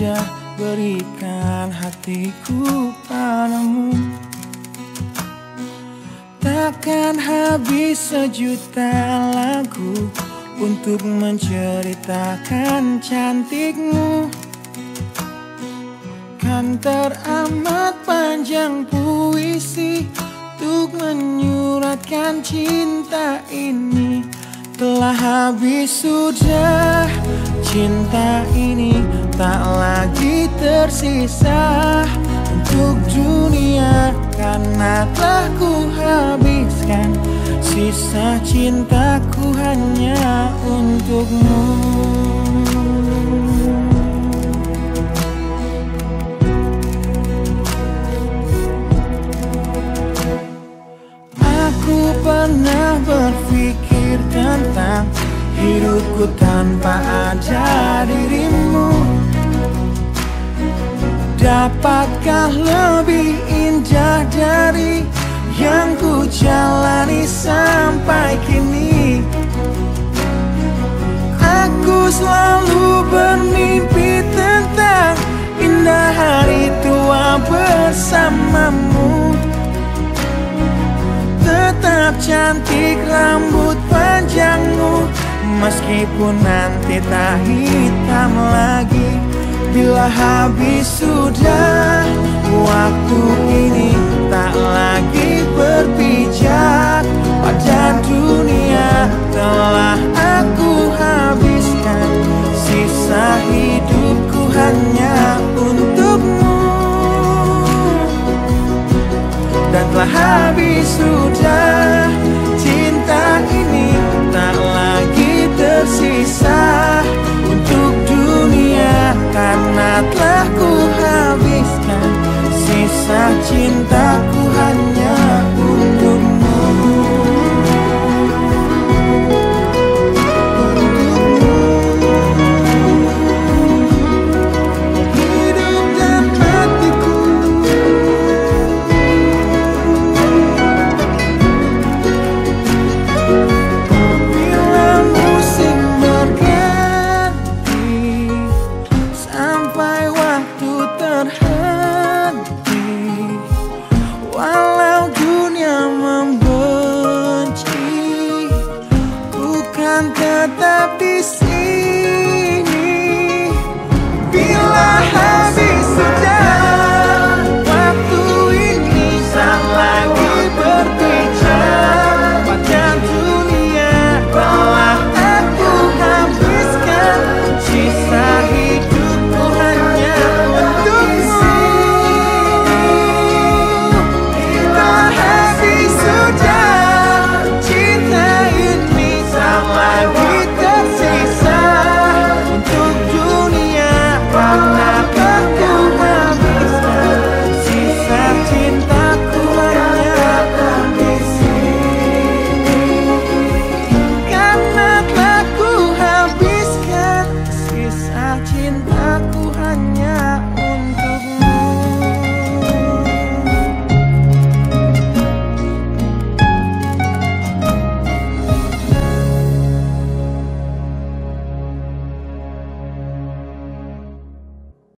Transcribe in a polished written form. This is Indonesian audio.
sudah berikan hatiku padamu. Takkan habis sejuta lagu untuk menceritakan cantikmu. Kan teramat panjang puisi untuk menyuratkan cinta ini. Telah habis sudah cinta ini, tak lagi tersisa untuk dunia, karena telah ku habiskan sisa cintaku hanya untukmu. Aku pernah berpikir tentang hidupku tanpa ada dirimu. Dapatkah lebih indah dari yang ku jalani sampai kini? Aku selalu bermimpi tentang indah hari tua bersamamu. Tetap cantik rambut panjangmu, meskipun nanti tak hitam lagi. Bila habis sudah waktu ini, tak lagi berpijak pada dunia. Telah aku habiskan sisa hidupku hanya untukmu. Dan telah habis sudah cinta ini, tak lagi tersisa untuk dunia, karena telah ku habiskan sisa cintaku hanya untukmu. Hidup dan matiku, bila musim berganti, sampai waktu terhenti, walau dunia membenci, ku kan tetap di sini.